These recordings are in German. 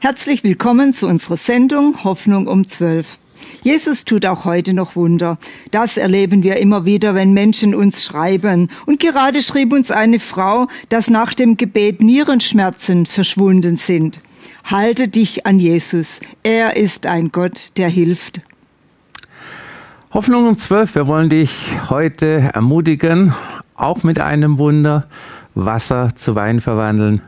Herzlich willkommen zu unserer Sendung Hoffnung um 12. Jesus tut auch heute noch Wunder. Das erleben wir immer wieder, wenn Menschen uns schreiben. Und gerade schrieb uns eine Frau, dass nach dem Gebet Nierenschmerzen verschwunden sind. Halte dich an Jesus. Er ist ein Gott, der hilft. Hoffnung um 12. Wir wollen dich heute ermutigen, auch mit einem Wunder, Wasser zu Wein verwandeln.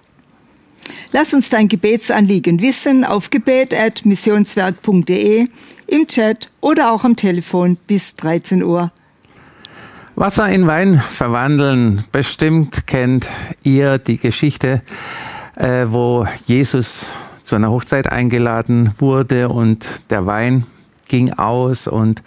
Lass uns dein Gebetsanliegen wissen auf gebet@missionswerk.de, im Chat oder auch am Telefon bis 13 Uhr. Wasser in Wein verwandeln. Bestimmt kennt ihr die Geschichte, wo Jesus zu einer Hochzeit eingeladen wurde und der Wein ging aus und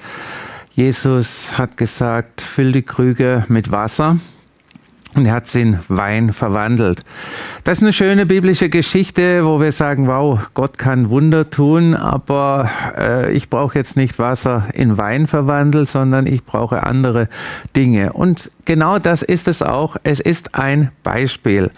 Jesus hat gesagt, füll die Krüge mit Wasser. Und er hat sie in Wein verwandelt. Das ist eine schöne biblische Geschichte, wo wir sagen, wow, Gott kann Wunder tun, aber ich brauche jetzt nicht Wasser in Wein verwandelt, sondern ich brauche andere Dinge. Und genau das ist es auch. Es ist ein Beispiel.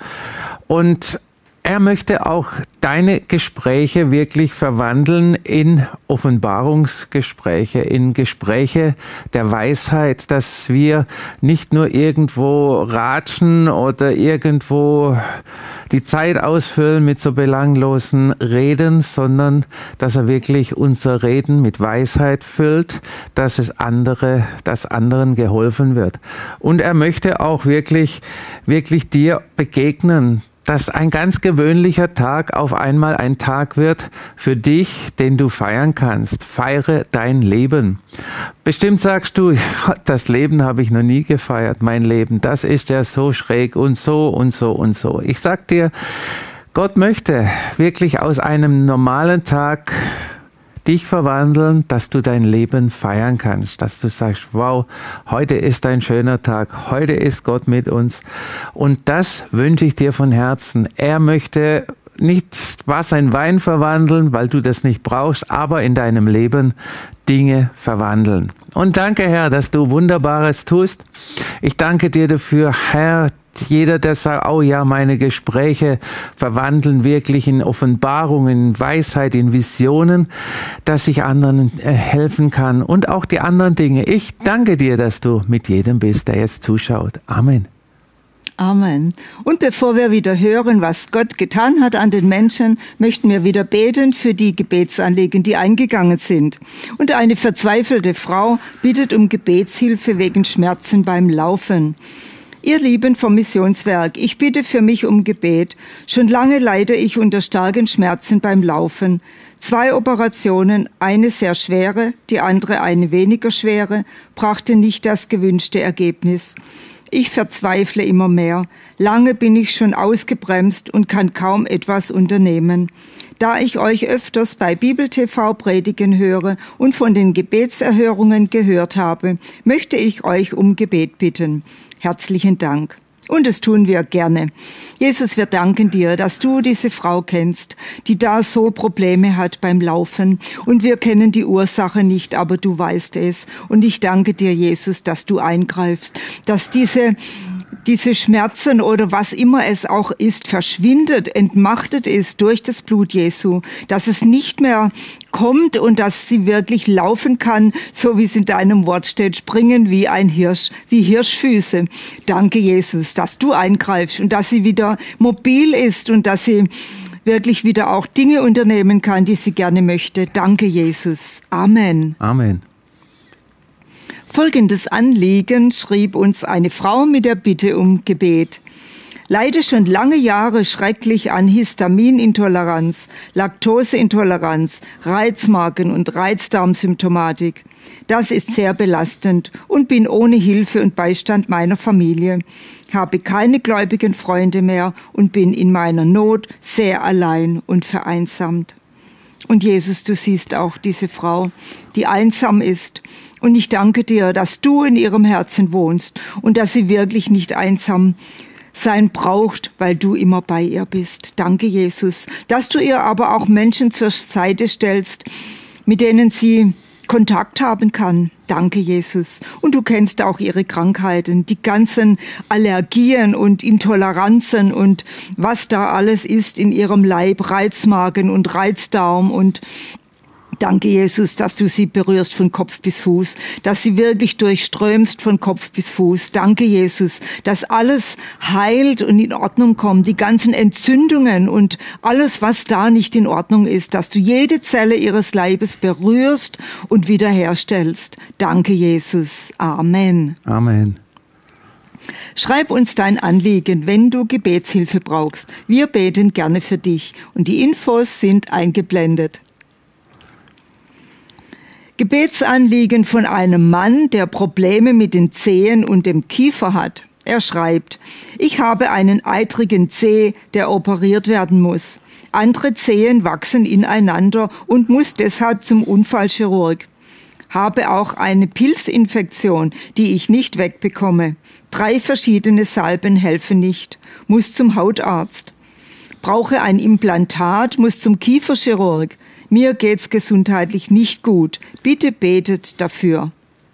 Und er möchte auch deine Gespräche wirklich verwandeln in Offenbarungsgespräche, in Gespräche der Weisheit, dass wir nicht nur irgendwo ratschen oder irgendwo die Zeit ausfüllen mit so belanglosen Reden, sondern dass er wirklich unser Reden mit Weisheit füllt, dass anderen geholfen wird. Und er möchte auch wirklich dir begegnen, dass ein ganz gewöhnlicher Tag auf einmal ein Tag wird für dich, den du feiern kannst. Feiere dein Leben. Bestimmt sagst du, das Leben habe ich noch nie gefeiert, mein Leben, das ist ja so schräg und so und so und so. Ich sag dir, Gott möchte wirklich aus einem normalen Tag dich verwandeln, dass du dein Leben feiern kannst, dass du sagst, wow, heute ist ein schöner Tag, heute ist Gott mit uns und das wünsche ich dir von Herzen. Er möchte nicht Wasser in Wein verwandeln, weil du das nicht brauchst, aber in deinem Leben Dinge verwandeln. Und danke, Herr, dass du Wunderbares tust. Ich danke dir dafür, Herr, jeder, der sagt, oh ja, meine Gespräche verwandeln wirklich in Offenbarungen, in Weisheit, in Visionen, dass ich anderen helfen kann und auch die anderen Dinge. Ich danke dir, dass du mit jedem bist, der jetzt zuschaut. Amen. Amen. Und bevor wir wieder hören, was Gott getan hat an den Menschen, möchten wir wieder beten für die Gebetsanliegen, die eingegangen sind. Und eine verzweifelte Frau bittet um Gebetshilfe wegen Schmerzen beim Laufen. Ihr Lieben vom Missionswerk, ich bitte für mich um Gebet. Schon lange leide ich unter starken Schmerzen beim Laufen. 2 Operationen, eine sehr schwere, die andere eine weniger schwere, brachte nicht das gewünschte Ergebnis. Ich verzweifle immer mehr. Lange bin ich schon ausgebremst und kann kaum etwas unternehmen. Da ich euch öfters bei Bibel TV predigen höre und von den Gebetserhörungen gehört habe, möchte ich euch um Gebet bitten. Herzlichen Dank. Und das tun wir gerne. Jesus, wir danken dir, dass du diese Frau kennst, die da so Probleme hat beim Laufen. Und wir kennen die Ursache nicht, aber du weißt es. Und ich danke dir, Jesus, dass du eingreifst, dass diese Schmerzen oder was immer es auch ist, verschwindet, entmachtet ist durch das Blut Jesu, dass es nicht mehr kommt und dass sie wirklich laufen kann, so wie es in deinem Wort steht, springen wie ein Hirsch, wie Hirschfüße. Danke, Jesus, dass du eingreifst und dass sie wieder mobil ist und dass sie wirklich wieder auch Dinge unternehmen kann, die sie gerne möchte. Danke, Jesus. Amen. Amen. Folgendes Anliegen schrieb uns eine Frau mit der Bitte um Gebet. Leide schon lange Jahre schrecklich an Histaminintoleranz, Laktoseintoleranz, Reizmagen und Reizdarmsymptomatik. Das ist sehr belastend und bin ohne Hilfe und Beistand meiner Familie, habe keine gläubigen Freunde mehr und bin in meiner Not sehr allein und vereinsamt. Und Jesus, du siehst auch diese Frau, die einsam ist. Und ich danke dir, dass du in ihrem Herzen wohnst und dass sie wirklich nicht einsam sein braucht, weil du immer bei ihr bist. Danke, Jesus, dass du ihr aber auch Menschen zur Seite stellst, mit denen sie Kontakt haben kann. Danke, Jesus. Und du kennst auch ihre Krankheiten, die ganzen Allergien und Intoleranzen und was da alles ist in ihrem Leib, Reizmagen und Reizdarm und danke, Jesus, dass du sie berührst von Kopf bis Fuß, dass sie wirklich durchströmst von Kopf bis Fuß. Danke, Jesus, dass alles heilt und in Ordnung kommt, die ganzen Entzündungen und alles, was da nicht in Ordnung ist, dass du jede Zelle ihres Leibes berührst und wiederherstellst. Danke, Jesus. Amen. Amen. Schreib uns dein Anliegen, wenn du Gebetshilfe brauchst. Wir beten gerne für dich und die Infos sind eingeblendet. Gebetsanliegen von einem Mann, der Probleme mit den Zehen und dem Kiefer hat. Er schreibt: Ich habe einen eitrigen Zeh, der operiert werden muss. Andere Zehen wachsen ineinander und muss deshalb zum Unfallchirurg. Habe auch eine Pilzinfektion, die ich nicht wegbekomme. 3 verschiedene Salben helfen nicht. Muss zum Hautarzt. Brauche ein Implantat, muss zum Kieferchirurg. Mir geht's gesundheitlich nicht gut. Bitte betet dafür.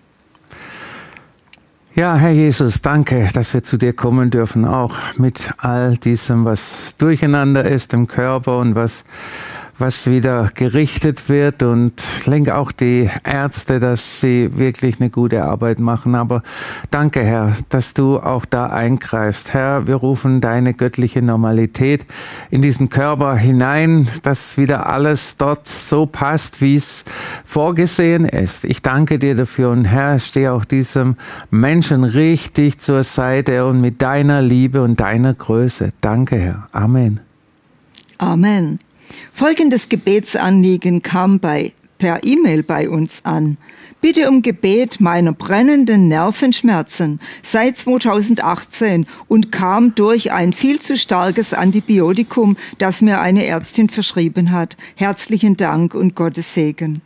Ja, Herr Jesus, danke, dass wir zu dir kommen dürfen, auch mit all diesem, was durcheinander ist im Körper und was wieder gerichtet wird, und lenke auch die Ärzte, dass sie wirklich eine gute Arbeit machen. Aber danke, Herr, dass du auch da eingreifst. Herr, wir rufen deine göttliche Normalität in diesen Körper hinein, dass wieder alles dort so passt, wie es vorgesehen ist. Ich danke dir dafür, und Herr, stehe auch diesem Menschen richtig zur Seite und mit deiner Liebe und deiner Größe. Danke, Herr. Amen. Amen. Folgendes Gebetsanliegen kam per E-Mail bei uns an. Bitte um Gebet meiner brennenden Nervenschmerzen seit 2018 und kam durch ein viel zu starkes Antibiotikum, das mir eine Ärztin verschrieben hat. Herzlichen Dank und Gottes Segen.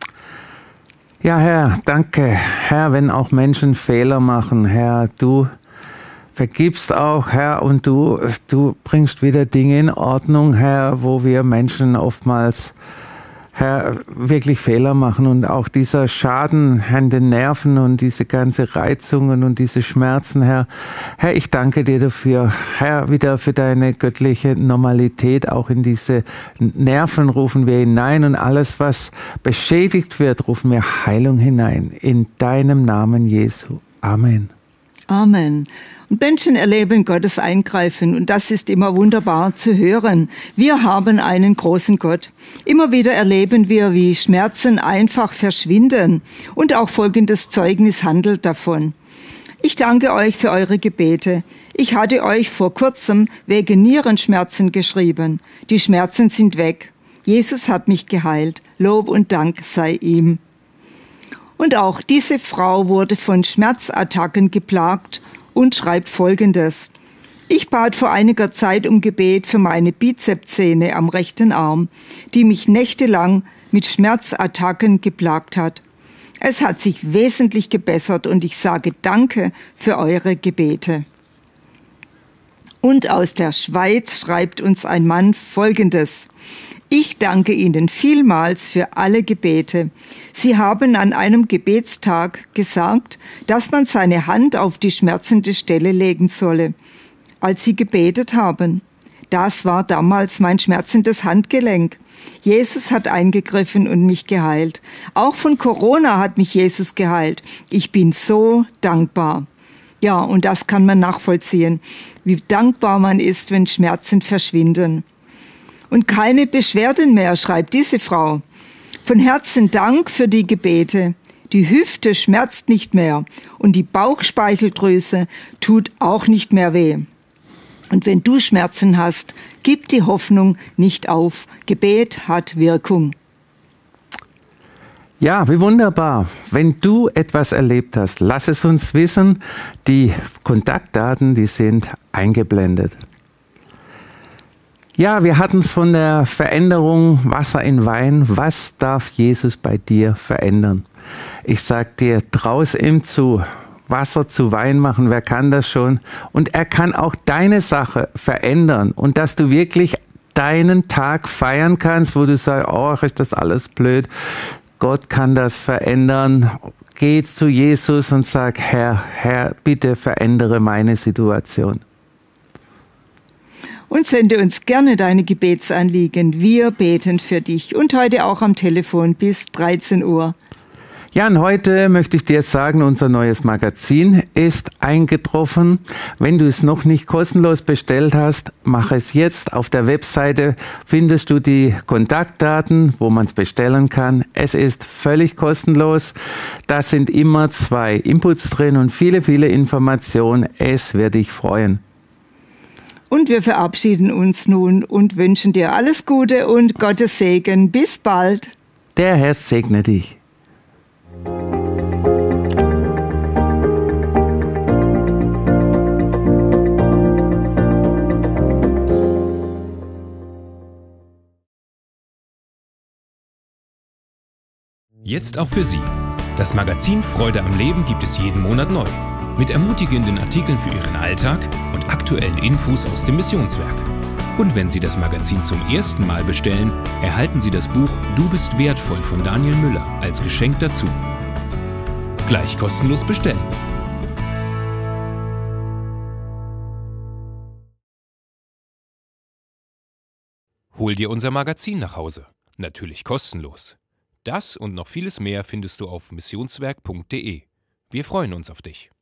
Ja, Herr, danke. Herr, wenn auch Menschen Fehler machen, Herr, du vergibst auch, Herr, und du bringst wieder Dinge in Ordnung, Herr, wo wir Menschen oftmals, Herr, wirklich Fehler machen, und auch dieser Schaden an den Nerven und diese ganze Reizungen und diese Schmerzen, Herr. Herr, ich danke dir dafür, Herr, wieder für deine göttliche Normalität. Auch in diese Nerven rufen wir hinein, und alles, was beschädigt wird, rufen wir Heilung hinein. In deinem Namen, Jesu. Amen. Amen. Und Menschen erleben Gottes Eingreifen, und das ist immer wunderbar zu hören. Wir haben einen großen Gott. Immer wieder erleben wir, wie Schmerzen einfach verschwinden, und auch folgendes Zeugnis handelt davon. Ich danke euch für eure Gebete. Ich hatte euch vor kurzem wegen Nierenschmerzen geschrieben. Die Schmerzen sind weg. Jesus hat mich geheilt. Lob und Dank sei ihm. Und auch diese Frau wurde von Schmerzattacken geplagt und schreibt Folgendes: Ich bat vor einiger Zeit um Gebet für meine Bizepssehne am rechten Arm, die mich nächtelang mit Schmerzattacken geplagt hat. Es hat sich wesentlich gebessert, und ich sage Danke für eure Gebete. Und aus der Schweiz schreibt uns ein Mann Folgendes: Ich danke Ihnen vielmals für alle Gebete. Sie haben an einem Gebetstag gesagt, dass man seine Hand auf die schmerzende Stelle legen solle. Als Sie gebetet haben, das war damals mein schmerzendes Handgelenk. Jesus hat eingegriffen und mich geheilt. Auch von Corona hat mich Jesus geheilt. Ich bin so dankbar. Ja, und das kann man nachvollziehen, wie dankbar man ist, wenn Schmerzen verschwinden. Und keine Beschwerden mehr, schreibt diese Frau. Von Herzen Dank für die Gebete. Die Hüfte schmerzt nicht mehr und die Bauchspeicheldrüse tut auch nicht mehr weh. Und wenn du Schmerzen hast, gib die Hoffnung nicht auf. Gebet hat Wirkung. Ja, wie wunderbar. Wenn du etwas erlebt hast, lass es uns wissen. Die Kontaktdaten, die sind eingeblendet. Ja, wir hatten es von der Veränderung Wasser in Wein. Was darf Jesus bei dir verändern? Ich sag dir, trau's ihm zu. Wasser zu Wein machen, wer kann das schon? Und er kann auch deine Sache verändern, und dass du wirklich deinen Tag feiern kannst, wo du sagst, oh, ist das alles blöd. Gott kann das verändern. Geh zu Jesus und sag, Herr, bitte verändere meine Situation. Und sende uns gerne deine Gebetsanliegen. Wir beten für dich. Und heute auch am Telefon bis 13 Uhr. Ja, und heute möchte ich dir sagen, unser neues Magazin ist eingetroffen. Wenn du es noch nicht kostenlos bestellt hast, mach es jetzt. Auf der Webseite findest du die Kontaktdaten, wo man es bestellen kann. Es ist völlig kostenlos. Da sind immer 2 Inputs drin und viele, viele Informationen. Es wird dich freuen. Und wir verabschieden uns nun und wünschen dir alles Gute und Gottes Segen. Bis bald. Der Herr segne dich. Jetzt auch für Sie. Das Magazin Freude am Leben gibt es jeden Monat neu. Mit ermutigenden Artikeln für Ihren Alltag und aktuellen Infos aus dem Missionswerk. Und wenn Sie das Magazin zum ersten Mal bestellen, erhalten Sie das Buch Du bist wertvoll von Daniel Müller als Geschenk dazu. Gleich kostenlos bestellen. Hol dir unser Magazin nach Hause. Natürlich kostenlos. Das und noch vieles mehr findest du auf missionswerk.de. Wir freuen uns auf dich.